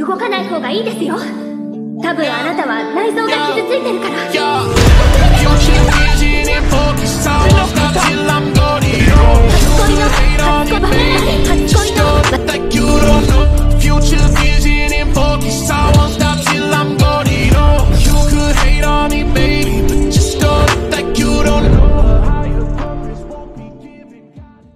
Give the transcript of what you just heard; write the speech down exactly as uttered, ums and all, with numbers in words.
動かない方がいいですよ。多分あなたは内臓が傷ついてるから。